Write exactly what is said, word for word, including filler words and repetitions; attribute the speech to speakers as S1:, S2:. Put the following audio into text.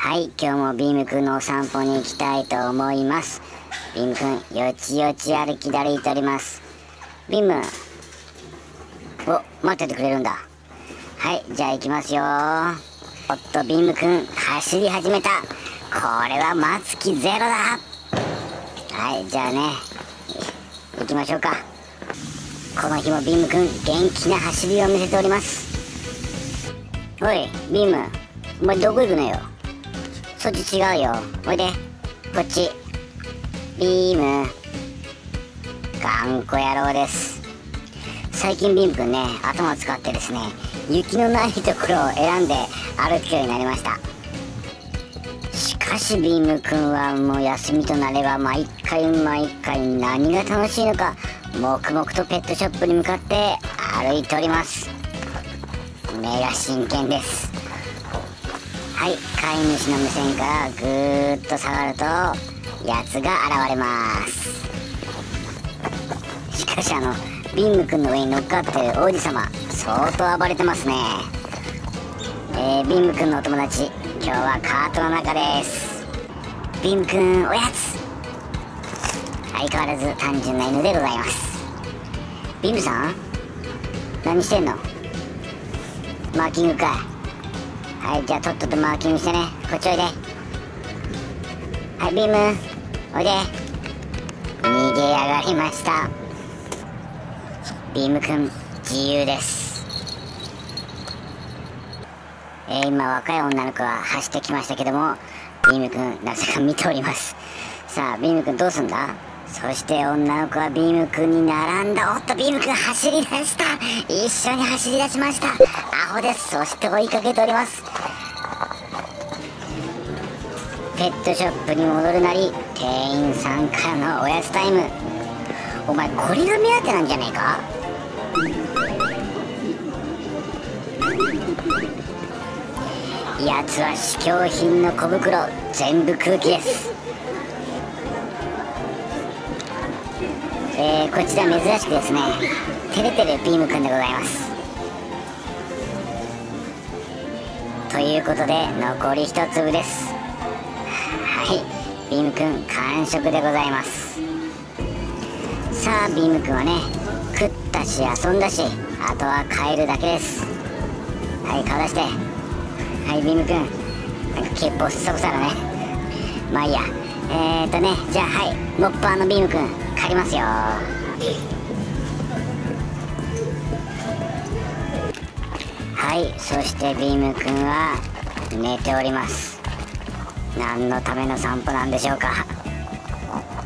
S1: はい、今日もビームくんのお散歩に行きたいと思います。ビームくん、よちよち歩きで歩いております。ビーム、お、待っててくれるんだ。はい、じゃあ行きますよ。おっと、ビームくん、走り始めた。これは待つ気ゼロだ。はい、じゃあね、行きましょうか。この日もビームくん、元気な走りを見せております。おい、ビーム、お前どこ行くのよ。そっち違うよ。おいで、こっち。ビーム、頑固野郎です。最近ビームくんね、頭を使ってですね、雪のないところを選んで歩くようになりました。しかしビームくんはもう休みとなれば毎回毎回何が楽しいのか、黙々とペットショップに向かって歩いております。目が真剣です。はい、飼い主の目線からぐーっと下がるとやつが現れます。しかしあのビームくんの上に乗っかってる王子様、相当暴れてますね。えー、ビームくんのお友達、今日はカートの中です。ビームくん、おやつ。相変わらず単純な犬でございます。ビームさん、何してんの？マーキングかい。はい、じゃあとっととマーキングしてね。こっちおいで。はい、ビーム、おいで。逃げやがりました。ビームくん、自由です。えー、今若い女の子が走ってきましたけども、ビームくんなぜか見ております。さあビームくんどうすんだ。そして女の子はビームくんに並んだ。おっとビームくん走り出した。一緒に走り出しました。アホです。そして追いかけております。ペットショップに戻るなり、店員さんからのおやつタイム。お前これが目当てなんじゃねえか。やつは試供品の小袋全部空気です。えー、こちら珍しくですね、照れてるビームくんでございます。ということで残り一粒です。はい、ビームくん完食でございます。さあビームくんはね、食ったし遊んだし、あとは帰るだけです。はい、顔出して。はい、ビームくん、なんか毛ボッサボサだね。まあいいや。えーとね、じゃあはい、モッパーのビームくん借りますよ。はい、そしてビームくんは寝ております。何のための散歩なんでしょうか。